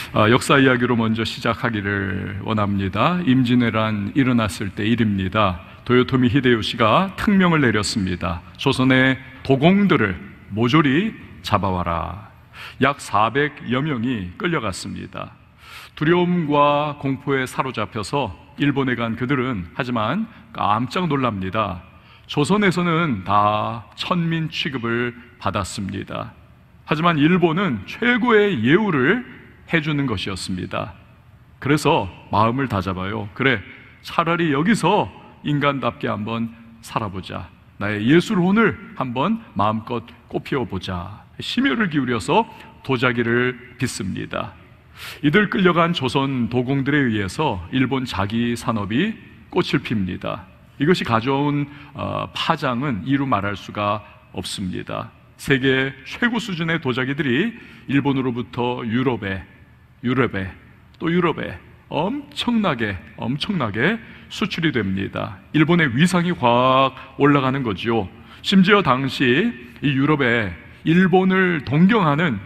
역사 이야기로 먼저 시작하기를 원합니다. 임진왜란 일어났을 때 일입니다. 도요토미 히데요시가 특명을 내렸습니다. 조선의 도공들을 모조리 잡아와라. 약 400여 명이 끌려갔습니다. 두려움과 공포에 사로잡혀서 일본에 간 그들은 하지만 깜짝 놀랍니다. 조선에서는 다 천민 취급을 받았습니다. 하지만 일본은 최고의 예우를 해주는 것이었습니다. 그래서 마음을 다잡아요. 그래, 차라리 여기서 인간답게 한번 살아보자. 나의 예술혼을 한번 마음껏 꽃피워보자. 심혈을 기울여서 도자기를 빚습니다. 이들 끌려간 조선 도공들에 의해서 일본 자기 산업이 꽃을 핍니다. 이것이 가져온 파장은 이루 말할 수가 없습니다. 세계 최고 수준의 도자기들이 일본으로부터 유럽에 또 유럽에 엄청나게 수출이 됩니다. 일본의 위상이 확 올라가는 거죠. 심지어 당시 이 유럽에 일본을 동경하는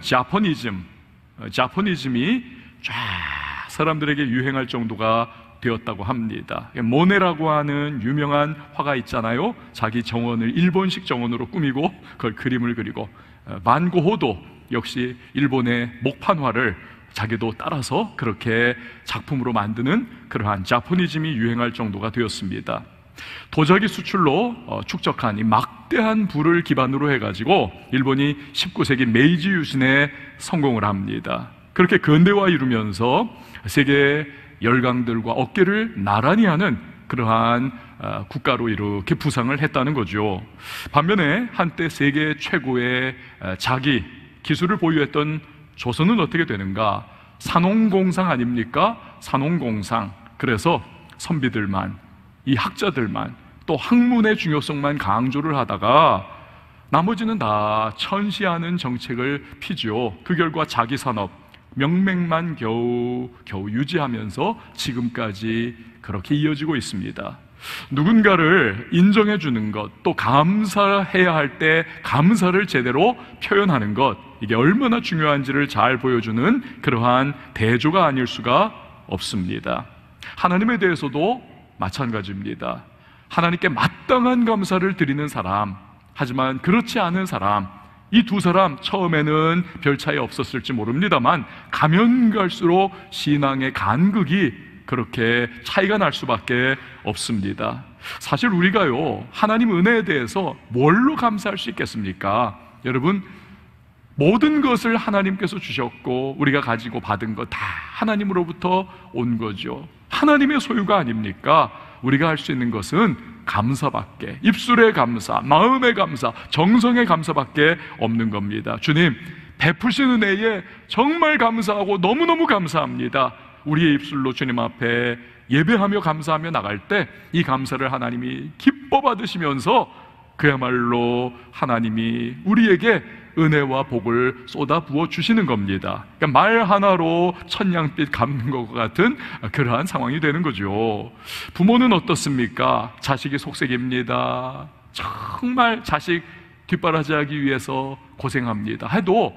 자포니즘이 쫙 사람들에게 유행할 정도가 되었다고 합니다. 모네라고 하는 유명한 화가 있잖아요. 자기 정원을 일본식 정원으로 꾸미고 그걸 그림을 그리고, 반 고호도 역시 일본의 목판화를 자기도 따라서 그렇게 작품으로 만드는 그러한 자포니즘이 유행할 정도가 되었습니다. 도자기 수출로 축적한 이 막대한 부를 기반으로 해가지고 일본이 19세기 메이지 유신에 성공을 합니다. 그렇게 근대화 이루면서 세계 열강들과 어깨를 나란히 하는 그러한 국가로 이렇게 부상을 했다는 거죠. 반면에 한때 세계 최고의 자기 기술을 보유했던 조선은 어떻게 되는가? 산홍공상 아닙니까? 산홍공상. 그래서 선비들만, 이 학자들만, 또 학문의 중요성만 강조를 하다가 나머지는 다 천시하는 정책을 피죠. 그 결과 자기 산업 명맥만 겨우 유지하면서 지금까지 그렇게 이어지고 있습니다. 누군가를 인정해 주는 것, 또 감사해야 할 때 감사를 제대로 표현하는 것, 이게 얼마나 중요한지를 잘 보여주는 그러한 대조가 아닐 수가 없습니다. 하나님에 대해서도 마찬가지입니다. 하나님께 마땅한 감사를 드리는 사람, 하지만 그렇지 않은 사람, 이 두 사람 처음에는 별 차이 없었을지 모릅니다만 가면 갈수록 신앙의 간극이 그렇게 차이가 날 수밖에 없습니다. 사실 우리가요, 하나님 은혜에 대해서 뭘로 감사할 수 있겠습니까? 여러분, 모든 것을 하나님께서 주셨고 우리가 가지고 받은 것 다 하나님으로부터 온 거죠. 하나님의 소유가 아닙니까? 우리가 할 수 있는 것은 감사밖에, 입술의 감사, 마음의 감사, 정성의 감사밖에 없는 겁니다. 주님, 베푸신 은혜에 정말 감사하고 너무너무 감사합니다. 우리의 입술로 주님 앞에 예배하며 감사하며 나갈 때 이 감사를 하나님이 기뻐 받으시면서 그야말로 하나님이 우리에게 은혜와 복을 쏟아 부어 주시는 겁니다. 그러니까 말 하나로 천냥빛 갚는 것과 같은 그러한 상황이 되는 거죠. 부모는 어떻습니까? 자식이 속색입니다. 정말 자식 뒷바라지하기 위해서 고생합니다. 해도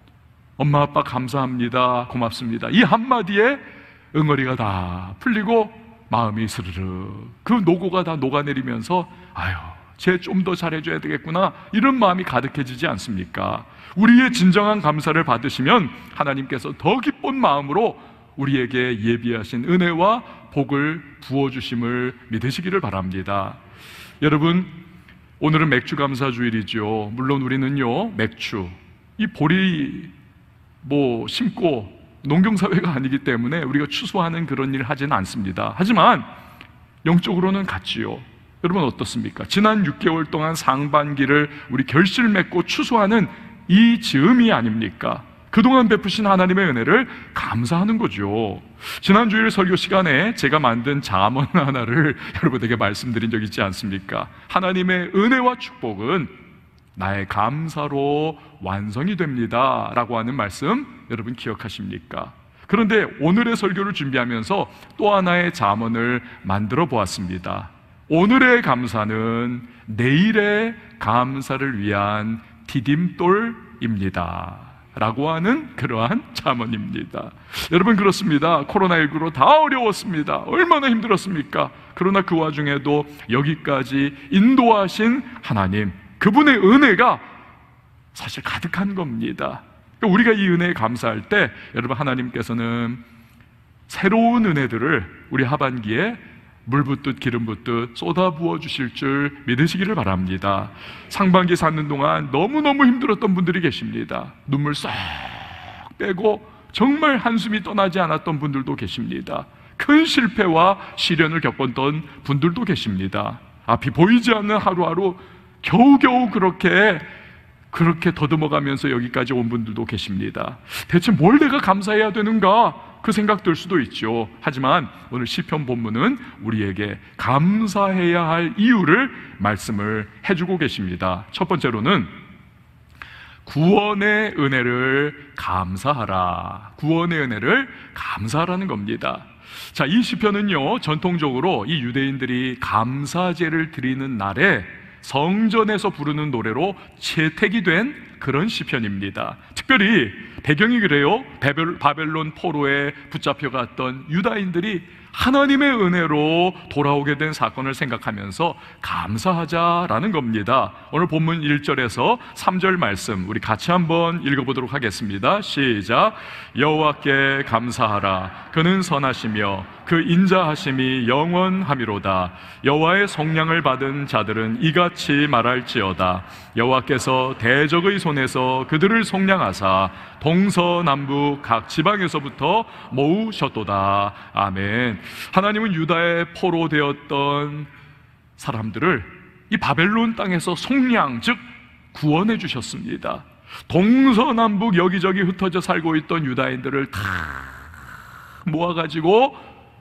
엄마 아빠 감사합니다, 고맙습니다, 이 한마디에 응어리가 다 풀리고 마음이 스르르 그 노고가 다 녹아내리면서 아유, 쟤 좀 더 잘해줘야 되겠구나, 이런 마음이 가득해지지 않습니까? 우리의 진정한 감사를 받으시면 하나님께서 더 기쁜 마음으로 우리에게 예비하신 은혜와 복을 부어주심을 믿으시기를 바랍니다. 여러분, 오늘은 맥주 감사주일이죠. 물론 우리는요, 맥주, 이 보리 심고 농경사회가 아니기 때문에 우리가 추수하는 그런 일을 하지는 않습니다. 하지만 영적으로는 같지요. 여러분 어떻습니까? 지난 6개월 동안 상반기를 우리 결실 맺고 추수하는 이 즈음이 아닙니까? 그동안 베푸신 하나님의 은혜를 감사하는 거죠. 지난 주일 설교 시간에 제가 만든 잠언 하나를 여러분에게 말씀드린 적 있지 않습니까? 하나님의 은혜와 축복은 나의 감사로 완성이 됩니다 라고 하는 말씀 여러분 기억하십니까? 그런데 오늘의 설교를 준비하면서 또 하나의 잠언을 만들어 보았습니다. 오늘의 감사는 내일의 감사를 위한 디딤돌입니다 라고 하는 그러한 잠언입니다. 여러분, 그렇습니다. 코로나19로 다 어려웠습니다. 얼마나 힘들었습니까? 그러나 그 와중에도 여기까지 인도하신 하나님, 그분의 은혜가 사실 가득한 겁니다. 우리가 이 은혜에 감사할 때 여러분, 하나님께서는 새로운 은혜들을 우리 하반기에 물 붓듯 기름 붓듯 쏟아 부어 주실 줄 믿으시기를 바랍니다. 상반기 사는 동안 너무너무 힘들었던 분들이 계십니다. 눈물 쏙 빼고 정말 한숨이 떠나지 않았던 분들도 계십니다. 큰 실패와 시련을 겪었던 분들도 계십니다. 앞이 보이지 않는 하루하루 겨우겨우 그렇게 더듬어가면서 여기까지 온 분들도 계십니다. 대체 뭘 내가 감사해야 되는가? 그 생각 들 수도 있죠. 하지만 오늘 시편 본문은 우리에게 감사해야 할 이유를 말씀을 해주고 계십니다. 첫 번째로는 구원의 은혜를 감사하라. 구원의 은혜를 감사하라는 겁니다. 자, 이 시편은요, 전통적으로 이 유대인들이 감사제를 드리는 날에 성전에서 부르는 노래로 채택이 된 그런 시편입니다. 특별히 배경이 그래요. 바벨론 포로에 붙잡혀갔던 유다인들이 하나님의 은혜로 돌아오게 된 사건을 생각하면서 감사하자라는 겁니다. 오늘 본문 1절에서 3절 말씀 우리 같이 한번 읽어보도록 하겠습니다. 시작. 여호와께 감사하라. 그는 선하시며 그 인자하심이 영원하미로다. 여호와의 속량을 받은 자들은 이같이 말할지어다. 여호와께서 대적의 손에서 그들을 속량하사 동서남북 각 지방에서부터 모으셨도다. 아멘. 하나님은 유다의 포로 되었던 사람들을 이 바벨론 땅에서 속량, 즉 구원해 주셨습니다. 동서남북 여기저기 흩어져 살고 있던 유다인들을 다 모아가지고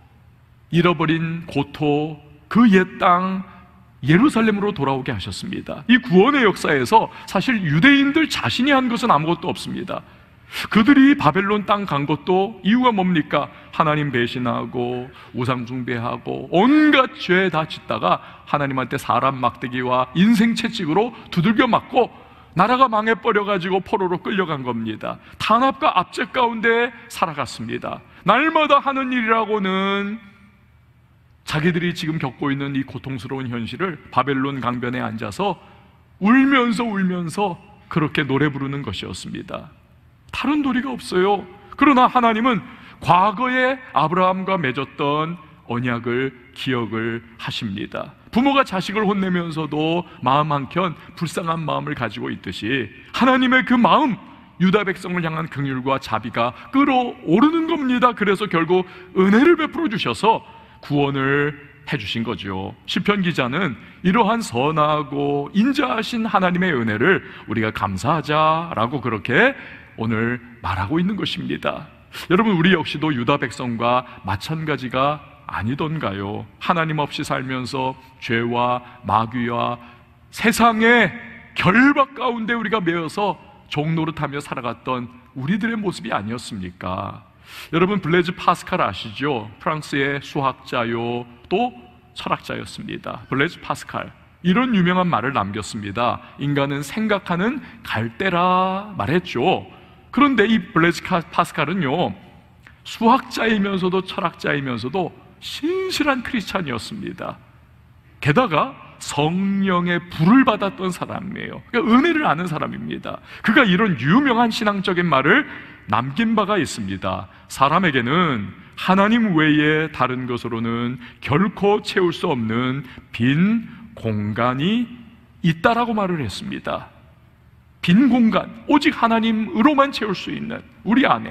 잃어버린 고토, 그 옛 땅 예루살렘으로 돌아오게 하셨습니다. 이 구원의 역사에서 사실 유대인들 자신이 한 것은 아무것도 없습니다. 그들이 바벨론 땅 간 것도 이유가 뭡니까? 하나님 배신하고 우상 숭배하고 온갖 죄 다 짓다가 하나님한테 사람 막대기와 인생 채찍으로 두들겨 맞고 나라가 망해버려가지고 포로로 끌려간 겁니다. 탄압과 압제 가운데 살아갔습니다. 날마다 하는 일이라고는 자기들이 지금 겪고 있는 이 고통스러운 현실을 바벨론 강변에 앉아서 울면서 그렇게 노래 부르는 것이었습니다. 다른 도리가 없어요. 그러나 하나님은 과거에 아브라함과 맺었던 언약을 기억을 하십니다. 부모가 자식을 혼내면서도 마음 한켠 불쌍한 마음을 가지고 있듯이 하나님의 그 마음, 유다 백성을 향한 긍휼과 자비가 끌어오르는 겁니다. 그래서 결국 은혜를 베풀어 주셔서 구원을 해주신 거죠. 시편 기자는 이러한 선하고 인자하신 하나님의 은혜를 우리가 감사하자라고 그렇게 오늘 말하고 있는 것입니다. 여러분, 우리 역시도 유다 백성과 마찬가지가 아니던가요? 하나님 없이 살면서 죄와 마귀와 세상의 결박 가운데 우리가 매여서 종노릇하며 살아갔던 우리들의 모습이 아니었습니까? 여러분, 블레즈 파스칼 아시죠? 프랑스의 수학자요 또 철학자였습니다. 블레즈 파스칼, 이런 유명한 말을 남겼습니다. 인간은 생각하는 갈대라 말했죠. 그런데 이 블레즈 파스칼은요, 수학자이면서도 철학자이면서도 신실한 크리스찬이었습니다. 게다가 성령의 불을 받았던 사람이에요. 그러니까 은혜를 아는 사람입니다. 그가 이런 유명한 신앙적인 말을 남긴 바가 있습니다. 사람에게는 하나님 외에 다른 것으로는 결코 채울 수 없는 빈 공간이 있다라고 말을 했습니다. 빈 공간, 오직 하나님으로만 채울 수 있는 우리 안에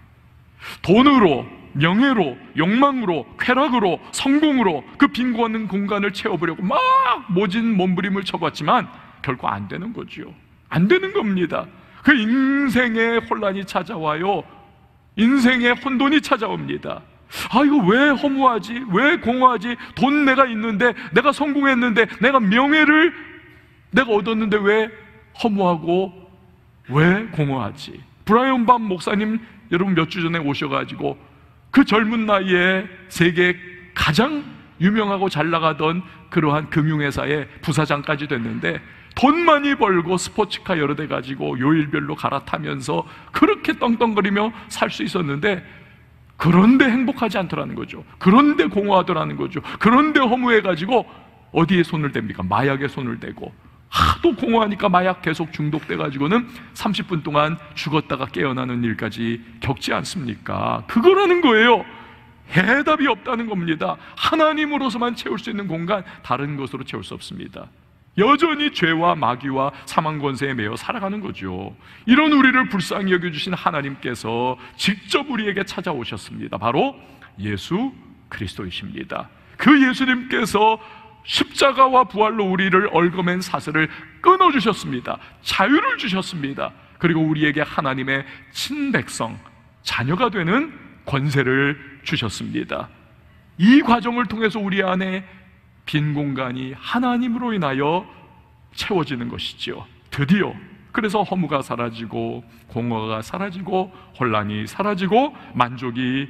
돈으로, 명예로, 욕망으로, 쾌락으로, 성공으로 그 빈 공간을 채워보려고 막 모진 몸부림을 쳐봤지만 결코 안 되는 거죠. 안 되는 겁니다. 그 인생의 혼란이 찾아와요. 인생의 혼돈이 찾아옵니다. 아, 이거 왜 허무하지? 왜 공허하지? 돈 내가 있는데, 내가 성공했는데, 내가 명예를 내가 얻었는데 왜 허무하고 왜 공허하지? 브라이언 밤 목사님 여러분 몇 주 전에 오셔가지고 그 젊은 나이에 세계 가장 유명하고 잘 나가던 그러한 금융회사의 부사장까지 됐는데 돈 많이 벌고 스포츠카 여러 대 가지고 요일별로 갈아타면서 그렇게 떵떵거리며 살 수 있었는데, 그런데 행복하지 않더라는 거죠. 그런데 공허하더라는 거죠. 그런데 허무해가지고 어디에 손을 댑니까? 마약에 손을 대고, 하도 공허하니까 마약 계속 중독돼가지고는 30분 동안 죽었다가 깨어나는 일까지 겪지 않습니까? 그거라는 거예요. 해답이 없다는 겁니다. 하나님으로서만 채울 수 있는 공간, 다른 것으로 채울 수 없습니다. 여전히 죄와 마귀와 사망 권세에 매여 살아가는 거죠. 이런 우리를 불쌍히 여겨주신 하나님께서 직접 우리에게 찾아오셨습니다. 바로 예수 그리스도이십니다. 그 예수님께서 십자가와 부활로 우리를 얽어맨 사슬을 끊어주셨습니다. 자유를 주셨습니다. 그리고 우리에게 하나님의 친백성, 자녀가 되는 권세를 주셨습니다. 이 과정을 통해서 우리 안에 빈 공간이 하나님으로 인하여 채워지는 것이죠. 드디어. 그래서 허무가 사라지고 공허가 사라지고 혼란이 사라지고 만족이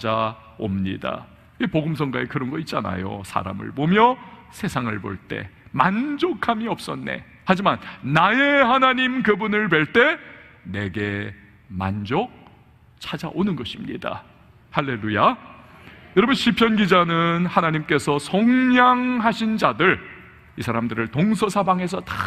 찾아옵니다. 복음성가에 그런 거 있잖아요. 사람을 보며 세상을 볼 때 만족함이 없었네. 하지만 나의 하나님 그분을 뵐 때 내게 만족 찾아오는 것입니다. 할렐루야. 여러분, 시편 기자는 하나님께서 속량하신 자들, 이 사람들을 동서사방에서 다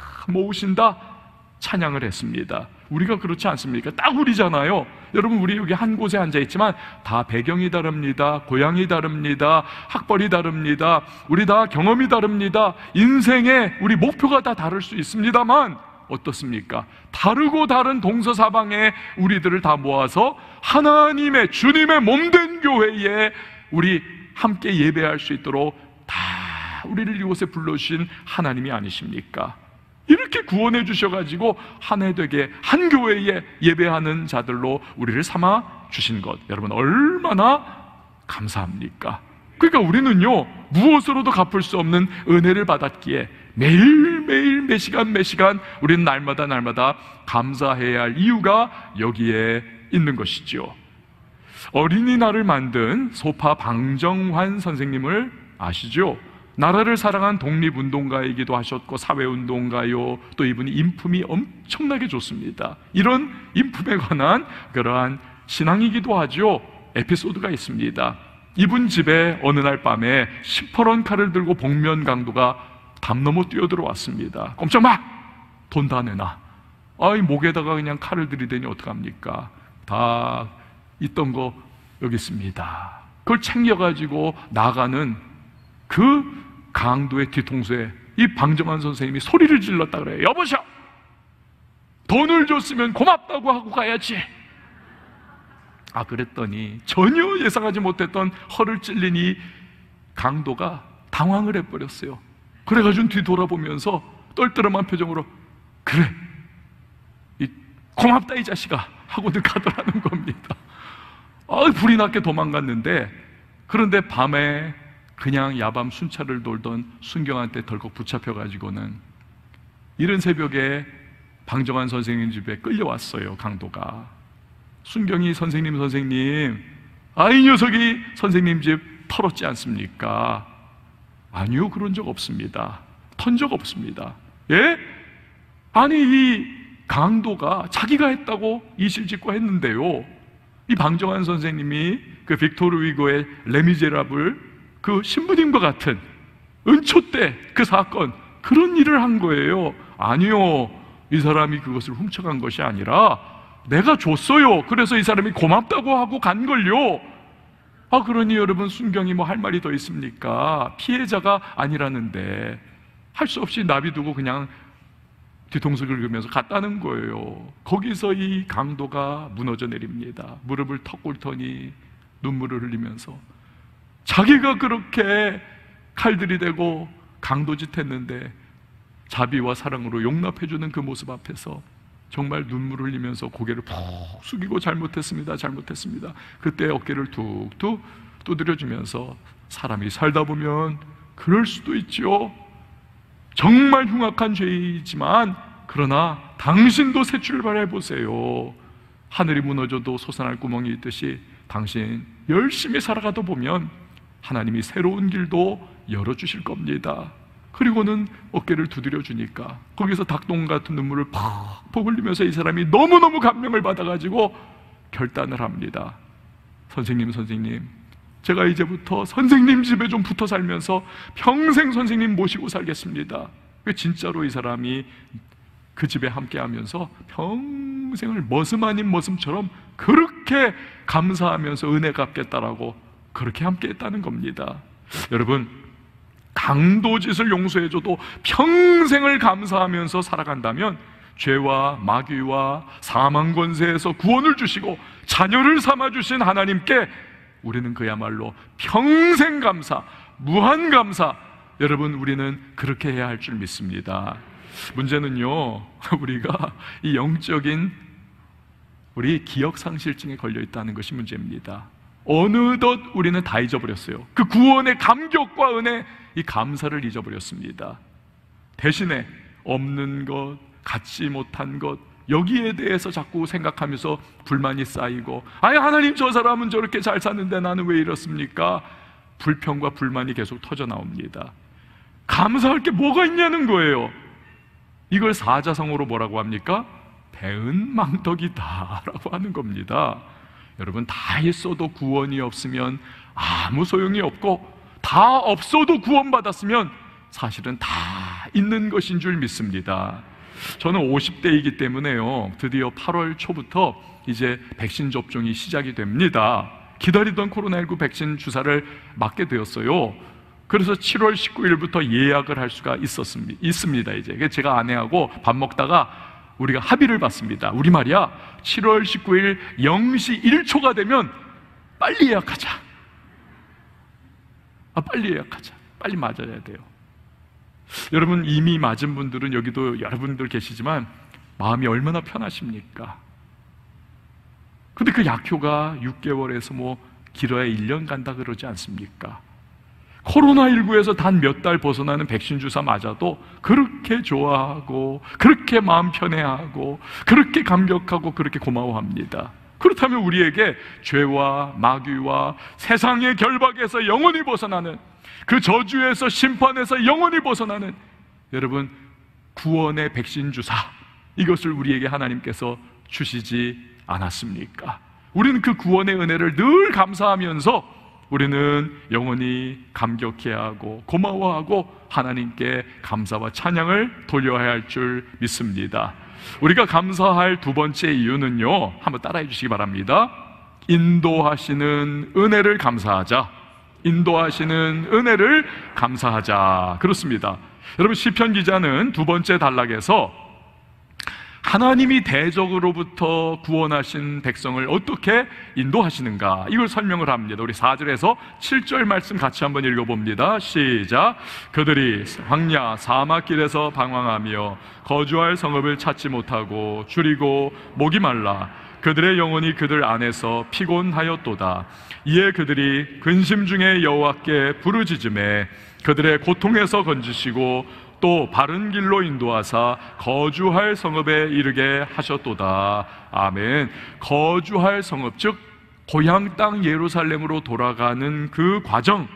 모으신다 찬양을 했습니다. 우리가 그렇지 않습니까? 딱 우리잖아요. 여러분, 우리 여기 한 곳에 앉아있지만 다 배경이 다릅니다. 고향이 다릅니다. 학벌이 다릅니다. 우리 다 경험이 다릅니다. 인생의 우리 목표가 다 다를 수 있습니다만 어떻습니까? 다르고 다른 동서사방의 우리들을 다 모아서 하나님의, 주님의 몸된 교회에 우리 함께 예배할 수 있도록 다 우리를 이곳에 불러주신 하나님이 아니십니까? 이렇게 구원해 주셔가지고 한 해 되게 한 교회에 예배하는 자들로 우리를 삼아 주신 것, 여러분 얼마나 감사합니까? 그러니까 우리는요, 무엇으로도 갚을 수 없는 은혜를 받았기에 매일매일 매시간 우리는 날마다 감사해야 할 이유가 여기에 있는 것이죠. 어린이날을 만든 소파 방정환 선생님을 아시죠? 나라를 사랑한 독립운동가이기도 하셨고 사회운동가요, 또 이분이 인품이 엄청나게 좋습니다. 이런 인품에 관한 그러한 신앙이기도 하죠. 에피소드가 있습니다. 이분 집에 어느 날 밤에 시퍼런 칼을 들고 복면 강도가 담 넘어 뛰어들어왔습니다. 꼼짝 마! 돈 다 내놔. 아이, 목에다가 그냥 칼을 들이대니 어떡합니까? 다 있던 거 여기 있습니다. 그걸 챙겨가지고 나가는 그 강도의 뒤통수에 이 방정환 선생님이 소리를 질렀다 그래요. 여보셔! 돈을 줬으면 고맙다고 하고 가야지. 그랬더니 전혀 예상하지 못했던 허를 찔린 이 강도가 당황을 해버렸어요. 그래가지고 뒤돌아보면서 떨떠름한 표정으로 그래, 고맙다 이 자식아 하고는 가더라는 겁니다. 불이 났게 도망갔는데, 그런데 밤에 그냥 야밤 순찰을 돌던 순경한테 덜컥 붙잡혀가지고는 이른 새벽에 방정환 선생님 집에 끌려왔어요. 강도가. 순경이 선생님 이 녀석이 선생님 집 털었지 않습니까? 아니요, 그런 적 없습니다. 턴 적 없습니다. 예? 아니, 이 강도가 자기가 했다고 이실직고 했는데요, 이 방정환 선생님이 그 빅토르 위고의 레미제라블 그 신부님과 같은 은초 때 그 사건, 그런 일을 한 거예요. 아니요, 이 사람이 그것을 훔쳐간 것이 아니라 내가 줬어요. 그래서 이 사람이 고맙다고 하고 간걸요. 그러니 여러분, 순경이 뭐 할 말이 더 있습니까? 피해자가 아니라는데 할 수 없이 나비두고 그냥 뒤통수 긁으면서 갔다는 거예요. 거기서 이 강도가 무너져 내립니다. 무릎을 턱 꿇더니 눈물을 흘리면서 자기가 그렇게 칼들이 되고 강도짓 했는데 자비와 사랑으로 용납해주는 그 모습 앞에서 정말 눈물을 흘리면서 고개를 푹 숙이고 잘못했습니다. 그때 어깨를 툭툭 두드려주면서 사람이 살다 보면 그럴 수도 있죠. 정말 흉악한 죄이지만 그러나 당신도 새 출발해보세요. 하늘이 무너져도 솟아날 구멍이 있듯이 당신 열심히 살아가다 보면 하나님이 새로운 길도 열어주실 겁니다. 그리고는 어깨를 두드려 주니까 거기서 닭똥 같은 눈물을 팍팍 흘리면서 이 사람이 너무너무 감명을 받아가지고 결단을 합니다. 선생님, 제가 이제부터 선생님 집에 좀 붙어 살면서 평생 선생님 모시고 살겠습니다. 진짜로 이 사람이 그 집에 함께 하면서 평생을 머슴 아닌 머슴처럼 그렇게 감사하면서 은혜 갚겠다라고 그렇게 함께 했다는 겁니다. 여러분, 강도짓을 용서해줘도 평생을 감사하면서 살아간다면 죄와 마귀와 사망 권세에서 구원을 주시고 자녀를 삼아주신 하나님께 우리는 그야말로 평생 감사, 무한 감사, 여러분 우리는 그렇게 해야 할 줄 믿습니다. 문제는요, 우리가 이 영적인 우리 기억상실증에 걸려 있다는 것이 문제입니다. 어느덧 우리는 다 잊어버렸어요. 그 구원의 감격과 은혜, 이 감사를 잊어버렸습니다. 대신에 없는 것, 갖지 못한 것, 여기에 대해서 자꾸 생각하면서 불만이 쌓이고, 아니 하나님 저 사람은 저렇게 잘 사는데 나는 왜 이렇습니까? 불평과 불만이 계속 터져 나옵니다. 감사할 게 뭐가 있냐는 거예요. 이걸 사자성어로 뭐라고 합니까? 배은망덕이다 라고 하는 겁니다. 여러분, 다 있어도 구원이 없으면 아무 소용이 없고, 다 없어도 구원받았으면 사실은 다 있는 것인 줄 믿습니다. 저는 50대이기 때문에요, 드디어 8월 초부터 이제 백신 접종이 시작이 됩니다. 기다리던 코로나19 백신 주사를 맞게 되었어요. 그래서 7월 19일부터 예약을 할 수가 있습니다. 이제 제가 아내하고 밥 먹다가 우리가 합의를 봤습니다. 우리 말이야, 7월 19일 0시 1초가 되면 빨리 예약하자. 빨리 예약하자. 빨리 맞아야 돼요. 여러분, 이미 맞은 분들은 여기도 여러분들 계시지만 마음이 얼마나 편하십니까? 근데 그 약효가 6개월에서 뭐 길어야 1년 간다 그러지 않습니까? 코로나19에서 단 몇 달 벗어나는 백신 주사 맞아도 그렇게 좋아하고, 그렇게 마음 편해하고, 그렇게 감격하고, 그렇게 고마워합니다. 그렇다면 우리에게 죄와 마귀와 세상의 결박에서 영원히 벗어나는, 그 저주에서 심판에서 영원히 벗어나는, 여러분, 구원의 백신 주사, 이것을 우리에게 하나님께서 주시지 않았습니까? 우리는 그 구원의 은혜를 늘 감사하면서 우리는 영원히 감격해야 하고 고마워하고 하나님께 감사와 찬양을 돌려야 할 줄 믿습니다. 우리가 감사할 두 번째 이유는요, 한번 따라해 주시기 바랍니다. 인도하시는 은혜를 감사하자. 인도하시는 은혜를 감사하자. 그렇습니다. 여러분, 시편 기자는 두 번째 단락에서 하나님이 대적으로부터 구원하신 백성을 어떻게 인도하시는가, 이걸 설명을 합니다. 우리 4절에서 7절 말씀 같이 한번 읽어봅니다. 시작. 그들이 황야 사막길에서 방황하며 거주할 성읍을 찾지 못하고 줄이고 목이 말라 그들의 영혼이 그들 안에서 피곤하였도다. 이에 그들이 근심 중에 여호와께 부르짖음에 그들의 고통에서 건지시고 또 바른 길로 인도하사 거주할 성읍에 이르게 하셨도다. 아멘. 거주할 성읍, 즉 고향 땅 예루살렘으로 돌아가는 그 과정,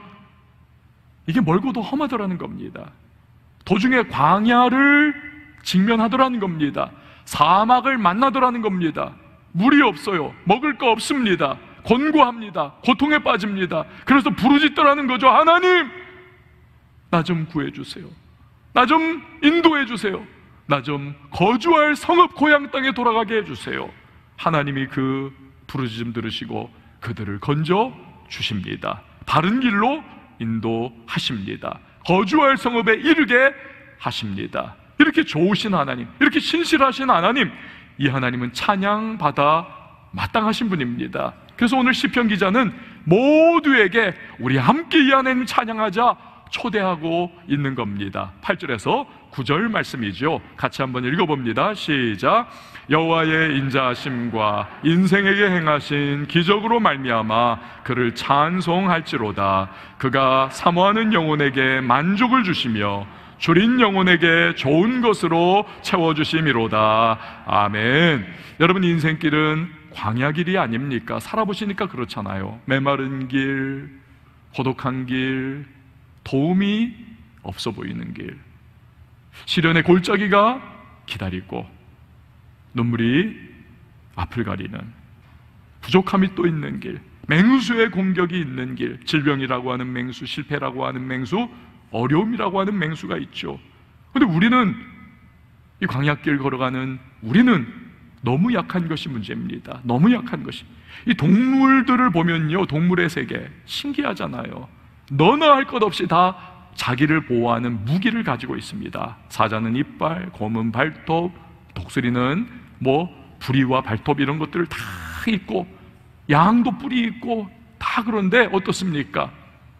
이게 멀고도 험하더라는 겁니다. 도중에 광야를 직면하더라는 겁니다. 사막을 만나더라는 겁니다. 물이 없어요. 먹을 거 없습니다. 곤고합니다. 고통에 빠집니다. 그래서 부르짖더라는 거죠. 하나님, 나 좀 구해주세요. 나 좀 인도해 주세요. 나 좀 거주할 성읍 고향 땅에 돌아가게 해주세요. 하나님이 그 부르짖음 들으시고 그들을 건져 주십니다. 바른 길로 인도하십니다. 거주할 성읍에 이르게 하십니다. 이렇게 좋으신 하나님, 이렇게 신실하신 하나님, 이 하나님은 찬양받아 마땅하신 분입니다. 그래서 오늘 시편 기자는 모두에게 우리 함께 이 하나님 찬양하자 초대하고 있는 겁니다. 8절에서 9절 말씀이죠. 같이 한번 읽어봅니다. 시작. 여호와의 인자하심과 인생에게 행하신 기적으로 말미암아 그를 찬송할지로다. 그가 사모하는 영혼에게 만족을 주시며 줄인 영혼에게 좋은 것으로 채워주심이로다. 아멘. 여러분, 인생길은 광야길이 아닙니까? 살아보시니까 그렇잖아요. 메마른 길, 고독한 길, 도움이 없어 보이는 길, 시련의 골짜기가 기다리고 눈물이 앞을 가리는, 부족함이 또 있는 길, 맹수의 공격이 있는 길, 질병이라고 하는 맹수, 실패라고 하는 맹수, 어려움이라고 하는 맹수가 있죠. 그런데 우리는, 이 광야길 걸어가는 우리는 너무 약한 것이 문제입니다. 너무 약한 것이. 이 동물들을 보면요, 동물의 세계 신기하잖아요. 너나 할 것 없이 다 자기를 보호하는 무기를 가지고 있습니다. 사자는 이빨, 곰은 발톱, 독수리는 부리와 발톱 이런 것들을 다 있고, 양도 뿔이 있고 다. 그런데 어떻습니까?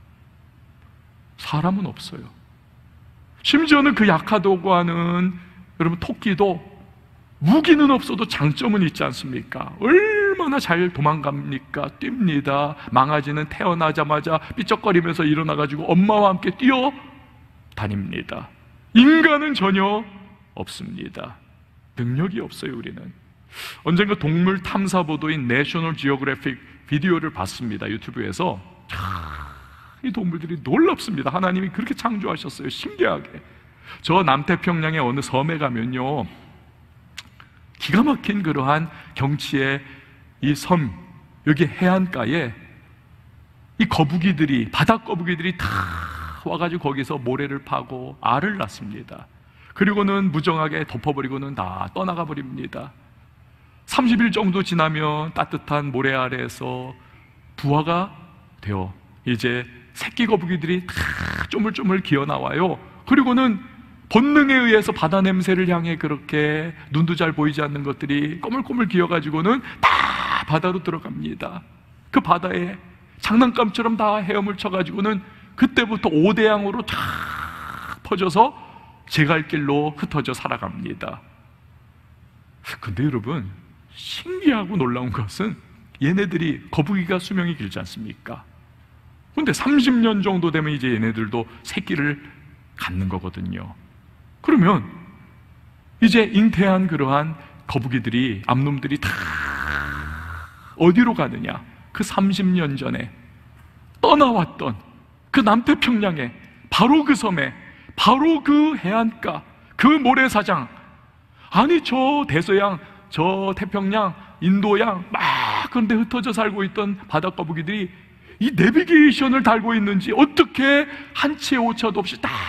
사람은 없어요. 심지어는 그 약하다고 하는 여러분 토끼도 무기는 없어도 장점은 있지 않습니까? 얼마나 잘 도망갑니까? 뜁니다. 망아지는 태어나자마자 삐쩍거리면서 일어나가지고 엄마와 함께 뛰어 다닙니다. 인간은 전혀 없습니다. 능력이 없어요. 우리는. 언젠가 동물 탐사 보도인 내셔널 지오그래픽 비디오를 봤습니다. 유튜브에서. 이 동물들이 놀랍습니다. 하나님이 그렇게 창조하셨어요. 신기하게. 저 남태평양의 어느 섬에 가면요, 기가 막힌 그러한 경치의 이 섬, 여기 해안가에 이 거북이들이, 바다 거북이들이 다 와가지고 거기서 모래를 파고 알을 낳습니다. 그리고는 무정하게 덮어버리고는 다 떠나가 버립니다. 30일 정도 지나면 따뜻한 모래 아래에서 부화가 되어 이제 새끼 거북이들이 다 쪼물쪼물 기어 나와요. 그리고는 본능에 의해서 바다 냄새를 향해 그렇게 눈도 잘 보이지 않는 것들이 꼬물꼬물 기어가지고는 다 바다로 들어갑니다. 그 바다에 장난감처럼 다 헤엄을 쳐가지고는 그때부터 5대양으로 다 퍼져서 제갈길로 흩어져 살아갑니다. 근데 여러분, 신기하고 놀라운 것은 얘네들이, 거북이가 수명이 길지 않습니까? 근데 30년 정도 되면 이제 얘네들도 새끼를 갖는 거거든요. 그러면 이제 잉태한 그러한 거북이들이, 암놈들이 다 어디로 가느냐? 그 30년 전에 떠나왔던 그 남태평양에, 바로 그 섬에, 바로 그 해안가, 그 모래사장, 아니 저 대서양, 저 태평양, 인도양 막 그런데 흩어져 살고 있던 바다 거북이들이 이 내비게이션을 달고 있는지 어떻게 한 치의 오차도 없이 다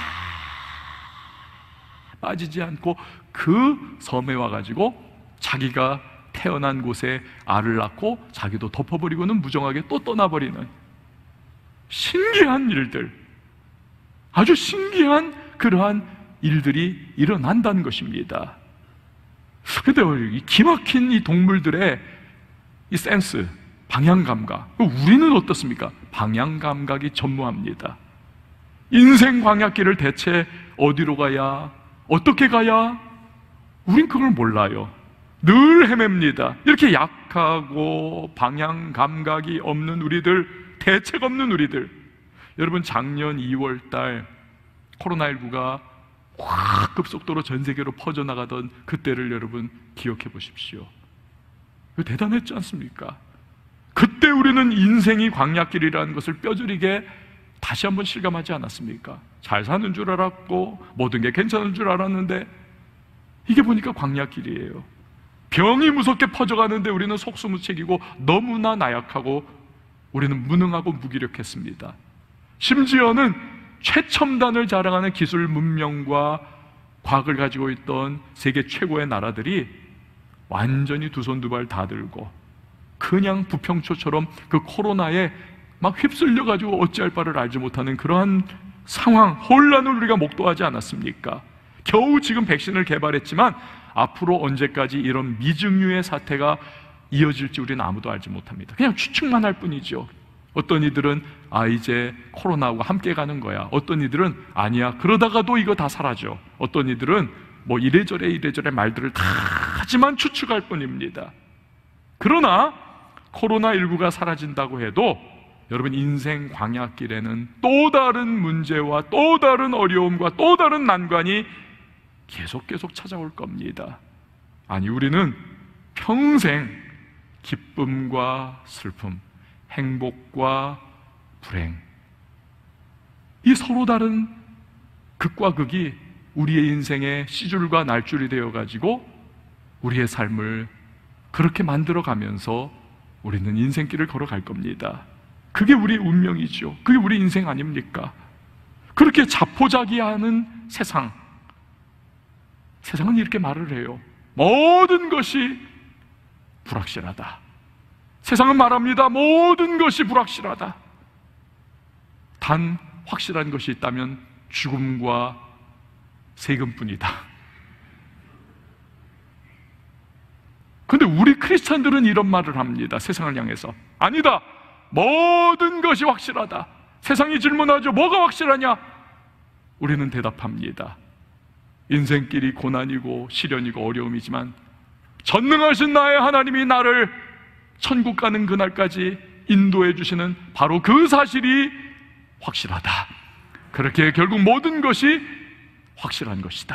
빠지지 않고 그 섬에 와가지고 자기가 태어난 곳에 알을 낳고 자기도 덮어버리고는 무정하게 또 떠나버리는 신기한 일들, 아주 신기한 그러한 일들이 일어난다는 것입니다. 그런데 이 기막힌 이 동물들의 이 센스, 방향감각, 우리는 어떻습니까? 방향감각이 전무합니다. 인생 광야길을 대체 어디로 가야, 어떻게 가야, 우린 그걸 몰라요. 늘 헤맵니다. 이렇게 약하고 방향감각이 없는 우리들, 대책 없는 우리들. 여러분, 작년 2월달 코로나19가 확 급속도로 전 세계로 퍼져나가던 그때를 여러분 기억해 보십시오. 대단했지 않습니까? 그때 우리는 인생이 광야길이라는 것을 뼈저리게 다시 한번 실감하지 않았습니까? 잘 사는 줄 알았고 모든 게 괜찮은 줄 알았는데 이게 보니까 광야길이에요. 병이 무섭게 퍼져가는데 우리는 속수무책이고 너무나 나약하고 우리는 무능하고 무기력했습니다. 심지어는 최첨단을 자랑하는 기술 문명과 과학을 가지고 있던 세계 최고의 나라들이 완전히 두 손 두 발 다 들고 그냥 부평초처럼 그 코로나에 막 휩쓸려가지고 어찌할 바를 알지 못하는 그러한 상황, 혼란을 우리가 목도하지 않았습니까? 겨우 지금 백신을 개발했지만 앞으로 언제까지 이런 미증유의 사태가 이어질지 우리는 아무도 알지 못합니다. 그냥 추측만 할 뿐이죠. 어떤 이들은 이제 코로나하고 함께 가는 거야. 어떤 이들은 아니야, 그러다가도 이거 다 사라져. 어떤 이들은 이래저래 말들을 다 하지만 추측할 뿐입니다. 그러나 코로나19가 사라진다고 해도 여러분 인생 광야길에는 또 다른 문제와 또 다른 어려움과 또 다른 난관이 계속 찾아올 겁니다. 아니, 우리는 평생 기쁨과 슬픔, 행복과 불행, 이 서로 다른 극과 극이 우리의 인생의 씨줄과 날줄이 되어가지고 우리의 삶을 그렇게 만들어가면서 우리는 인생길을 걸어갈 겁니다. 그게 우리의 운명이죠. 그게 우리 인생 아닙니까? 그렇게 자포자기하는 세상은 이렇게 말을 해요. 모든 것이 불확실하다. 세상은 말합니다. 모든 것이 불확실하다. 단 확실한 것이 있다면 죽음과 세금뿐이다. 근데 우리 크리스찬들은 이런 말을 합니다. 세상을 향해서. 아니다. 모든 것이 확실하다. 세상이 질문하죠. 뭐가 확실하냐? 우리는 대답합니다. 인생길이 고난이고 시련이고 어려움이지만 전능하신 나의 하나님이 나를 천국 가는 그날까지 인도해 주시는 바로 그 사실이 확실하다. 그렇게 결국 모든 것이 확실한 것이다.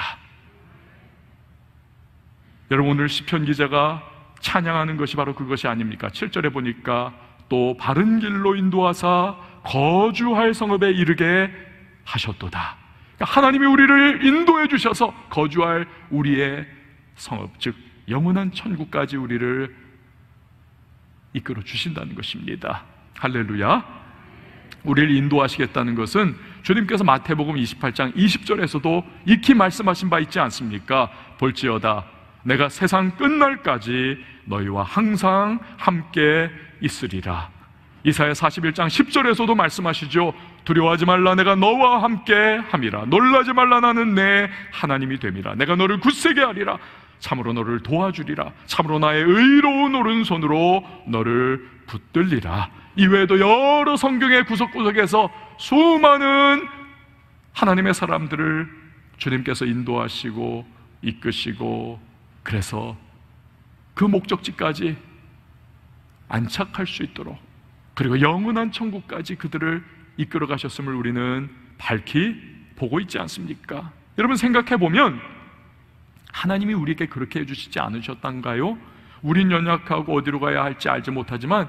여러분, 오늘 시편 기자가 찬양하는 것이 바로 그것이 아닙니까? 7절에 보니까 또 바른 길로 인도하사 거주할 성읍에 이르게 하셨도다. 그러니까 하나님이 우리를 인도해 주셔서 거주할 우리의 성읍, 즉 영원한 천국까지 우리를 이끌어 주신다는 것입니다. 할렐루야. 우리를 인도하시겠다는 것은 주님께서 마태복음 28장 20절에서도 익히 말씀하신 바 있지 않습니까? 볼지어다 내가 세상 끝날까지 너희와 항상 함께 있으리라. 이사야 41장 10절에서도 말씀하시죠. 두려워하지 말라. 내가 너와 함께 함이라. 놀라지 말라. 나는 내 하나님이 됨이라. 내가 너를 굳세게 하리라. 참으로 너를 도와주리라. 참으로 나의 의로운 오른손으로 너를 붙들리라. 이외에도 여러 성경의 구석구석에서 수많은 하나님의 사람들을 주님께서 인도하시고 이끄시고, 그래서 그 목적지까지 안착할 수 있도록, 그리고 영원한 천국까지 그들을 이끌어 가셨음을 우리는 밝히 보고 있지 않습니까? 여러분, 생각해 보면 하나님이 우리에게 그렇게 해주시지 않으셨던가요? 우린 연약하고 어디로 가야 할지 알지 못하지만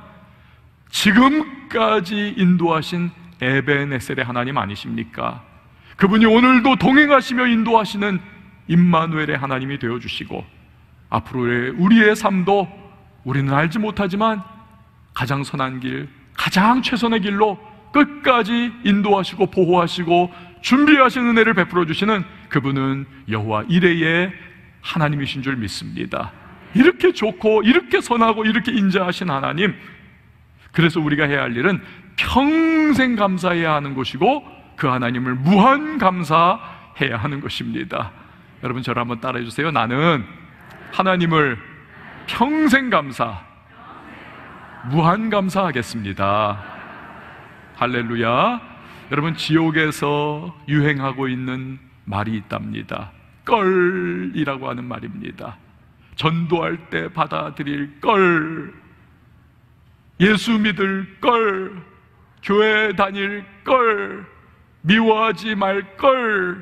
지금까지 인도하신 에베네셀의 하나님 아니십니까? 그분이 오늘도 동행하시며 인도하시는 임마누엘의 하나님이 되어주시고, 앞으로의 우리의 삶도 우리는 알지 못하지만 가장 선한 길, 가장 최선의 길로 끝까지 인도하시고 보호하시고 준비하시는 은혜를 베풀어 주시는 그분은 여호와 이레의 하나님이신 줄 믿습니다. 이렇게 좋고 이렇게 선하고 이렇게 인자하신 하나님, 그래서 우리가 해야 할 일은 평생 감사해야 하는 것이고 그 하나님을 무한 감사해야 하는 것입니다. 여러분, 저를 한번 따라해 주세요. 나는 하나님을 평생 감사, 무한 감사하겠습니다. 할렐루야. 여러분, 지옥에서 유행하고 있는 말이 있답니다. 껄이라고 하는 말입니다. 전도할 때 받아들일 껄, 예수 믿을 껄, 교회 다닐 껄, 미워하지 말 껄,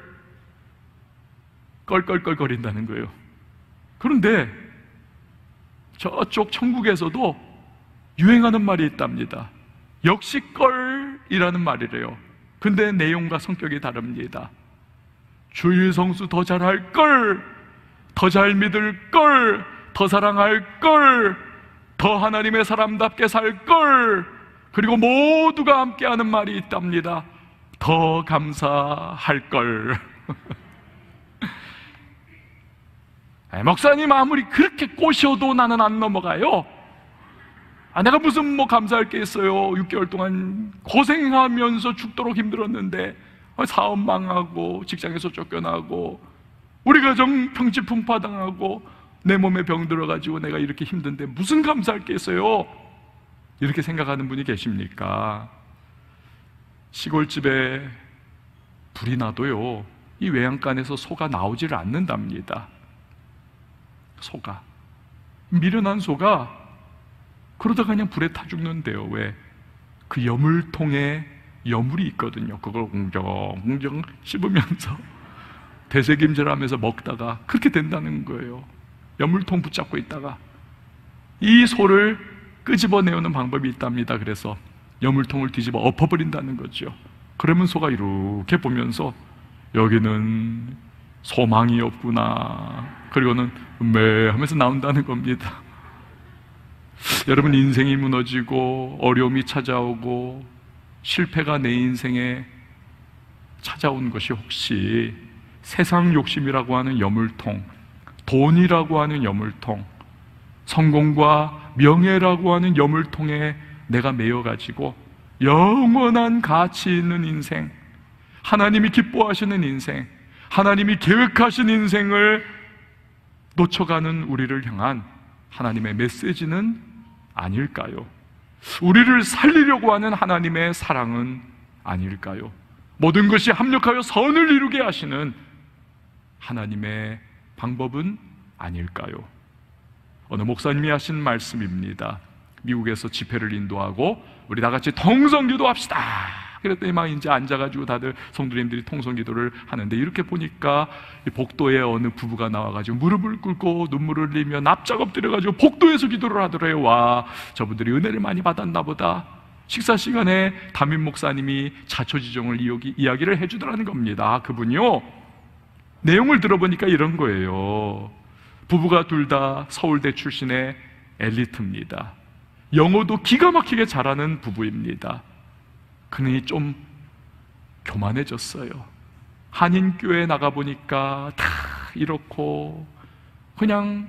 껄껄껄거린다는 거예요. 그런데 저쪽 천국에서도 유행하는 말이 있답니다. 역시 껄이라는 말이래요. 근데 내용과 성격이 다릅니다. 주일 성수 더 잘할 걸, 더 잘 믿을 걸, 더 사랑할 걸, 더 하나님의 사람답게 살 걸, 그리고 모두가 함께하는 말이 있답니다. 더 감사할 걸. 목사님 아무리 그렇게 꼬셔도 나는 안 넘어가요. 내가 무슨 감사할 게 있어요. 6개월 동안 고생하면서 죽도록 힘들었는데 사업 망하고 직장에서 쫓겨나고 우리 가정 평지풍파당하고 내 몸에 병 들어가지고 내가 이렇게 힘든데 무슨 감사할 게 있어요. 이렇게 생각하는 분이 계십니까? 시골집에 불이 나도요, 이 외양간에서 소가 나오지를 않는답니다. 소가, 미련한 소가 그러다가 그냥 불에 타 죽는데요. 왜? 그 여물통에 여물이 있거든요. 그걸 웅정웅정 씹으면서 되새김질하면서 먹다가 그렇게 된다는 거예요. 여물통 붙잡고 있다가 이 소를 끄집어내오는 방법이 있답니다. 그래서 여물통을 뒤집어 엎어버린다는 거죠. 그러면 소가 이렇게 보면서 여기는 소망이 없구나. 그리고는 매 하면서 나온다는 겁니다. 여러분, 인생이 무너지고 어려움이 찾아오고 실패가 내 인생에 찾아온 것이 혹시 세상 욕심이라고 하는 여물통, 돈이라고 하는 여물통, 성공과 명예라고 하는 여물통에 내가 매여가지고 영원한 가치 있는 인생, 하나님이 기뻐하시는 인생, 하나님이 계획하신 인생을 놓쳐가는 우리를 향한 하나님의 메시지는 아닐까요? 우리를 살리려고 하는 하나님의 사랑은 아닐까요? 모든 것이 합력하여 선을 이루게 하시는 하나님의 방법은 아닐까요? 어느 목사님이 하신 말씀입니다. 미국에서 집회를 인도하고 우리 다 같이 통성기도 합시다. 그랬더니 막 이제 앉아가지고 다들 성도님들이 통성기도를 하는데, 이렇게 보니까 이 복도에 어느 부부가 나와가지고 무릎을 꿇고 눈물을 흘리며 납작 엎드려가지고 복도에서 기도를 하더래요. 와, 저분들이 은혜를 많이 받았나 보다. 식사 시간에 담임 목사님이 자초지종을 이야기를 해주더라는 겁니다. 그분이요, 내용을 들어보니까 이런 거예요. 부부가 둘 다 서울대 출신의 엘리트입니다. 영어도 기가 막히게 잘하는 부부입니다. 그러니 좀 교만해졌어요. 한인교회 나가보니까 다 이렇고 그냥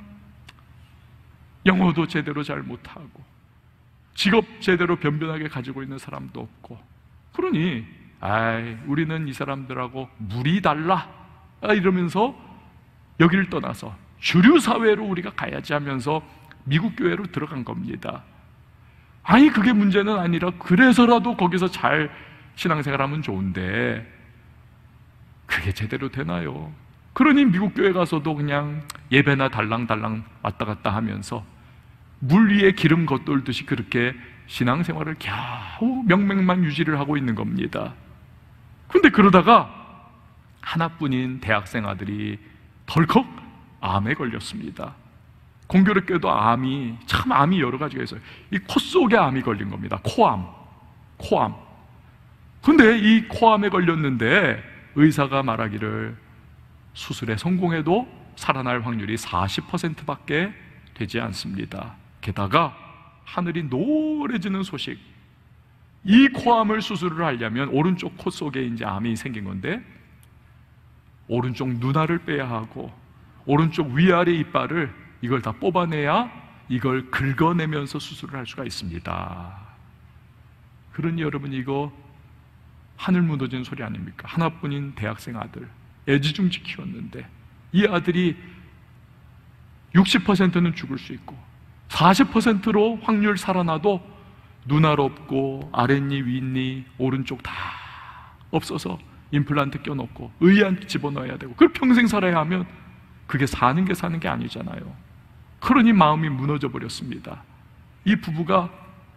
영어도 제대로 잘 못하고 직업 제대로 변변하게 가지고 있는 사람도 없고, 그러니 우리는 이 사람들하고 물이 달라 이러면서 여기를 떠나서 주류 사회로 우리가 가야지 하면서 미국 교회로 들어간 겁니다. 아니, 그게 문제는 아니라 그래서라도 거기서 잘 신앙생활하면 좋은데 그게 제대로 되나요? 그러니 미국 교회 가서도 그냥 예배나 달랑달랑 왔다 갔다 하면서 물 위에 기름 겉돌듯이 그렇게 신앙생활을 겨우 명맥만 유지를 하고 있는 겁니다. 그런데 그러다가 하나뿐인 대학생 아들이 덜컥 암에 걸렸습니다. 공교롭게도 암이 여러 가지가 있어요. 이 코 속에 암이 걸린 겁니다. 코암. 근데 이 코암에 걸렸는데 의사가 말하기를 수술에 성공해도 살아날 확률이 40%밖에 되지 않습니다. 게다가 하늘이 노래지는 소식, 이 코암을 수술을 하려면 오른쪽 코 속에 이제 암이 생긴 건데 오른쪽 눈알을 빼야 하고 오른쪽 위아래 이빨을 이걸 다 뽑아내야 이걸 긁어내면서 수술을 할 수가 있습니다. 그러니 여러분, 이거 하늘 무너지는 소리 아닙니까? 하나뿐인 대학생 아들, 애지중지 키웠는데 이 아들이 60%는 죽을 수 있고 40%로 확률 살아나도 눈알 없고 아랫니, 윗니, 오른쪽 다 없어서 임플란트 껴놓고 의안 집어넣어야 되고, 그걸 평생 살아야 하면 그게 사는 게 아니잖아요. 그러니 마음이 무너져 버렸습니다. 이 부부가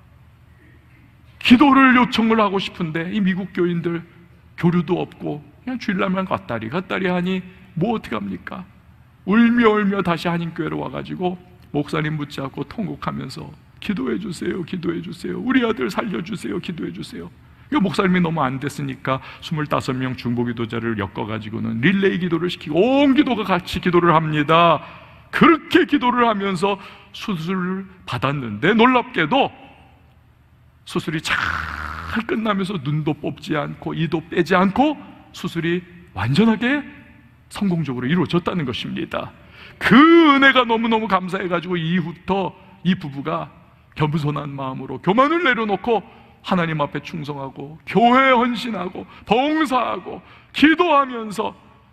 기도를 요청을 하고 싶은데 이 미국 교인들 교류도 없고 그냥 주일날만 갔다리 하니 뭐 어떻게 합니까? 울며 다시 한인교회로 와가지고 목사님 붙잡고 통곡하면서 기도해 주세요, 우리 아들 살려주세요, 기도해 주세요. 목사님이 너무 안 됐으니까 25명 중보기도자를 엮어가지고는 릴레이 기도를 시키고 온 기도가 같이 기도를 합니다. 그렇게 기도를 하면서 수술을 받았는데 놀랍게도 수술이 잘 끝나면서 눈도 뽑지 않고 이도 빼지 않고 수술이 완전하게 성공적으로 이루어졌다는 것입니다. 그 은혜가 너무너무 감사해가지고 이후부터 이 부부가 겸손한 마음으로 교만을 내려놓고 하나님 앞에 충성하고 교회에 헌신하고 봉사하고 기도하면서,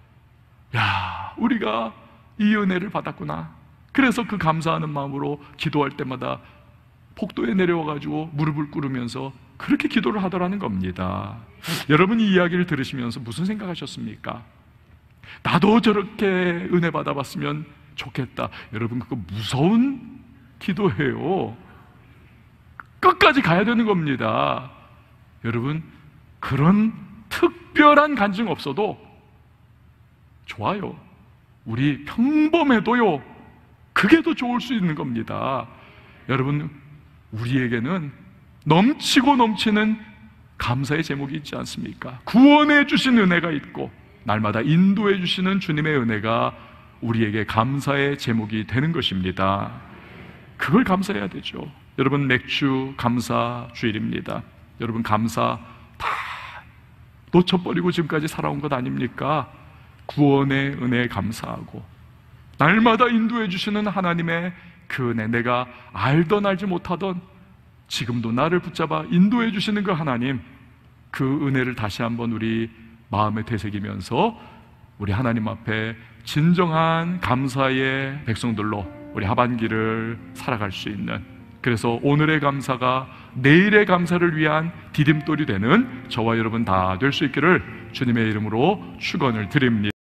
우리가 이 은혜를 받았구나. 그래서 그 감사하는 마음으로 기도할 때마다 복도에 내려와가지고 무릎을 꿇으면서 그렇게 기도를 하더라는 겁니다. 여러분, 이 이야기를 들으시면서 무슨 생각하셨습니까? 나도 저렇게 은혜 받아봤으면 좋겠다. 여러분, 그거 무서운 기도예요. 끝까지 가야 되는 겁니다. 여러분, 그런 특별한 간증 없어도 좋아요. 우리 평범해도요, 그게 더 좋을 수 있는 겁니다. 여러분, 우리에게는 넘치고 넘치는 감사의 제목이 있지 않습니까? 구원해 주신 은혜가 있고 날마다 인도해 주시는 주님의 은혜가 우리에게 감사의 제목이 되는 것입니다. 그걸 감사해야 되죠. 여러분, 맥주 감사 주일입니다. 여러분, 감사 다 놓쳐버리고 지금까지 살아온 것 아닙니까? 구원의 은혜에 감사하고 날마다 인도해 주시는 하나님의 그 은혜, 내가 알던 알지 못하던 지금도 나를 붙잡아 인도해 주시는 그 하나님, 그 은혜를 다시 한번 우리 마음에 되새기면서 우리 하나님 앞에 진정한 감사의 백성들로 우리 하반기를 살아갈 수 있는, 그래서 오늘의 감사가 내일의 감사를 위한 디딤돌이 되는 저와 여러분 다 될 수 있기를 주님의 이름으로 축원을 드립니다.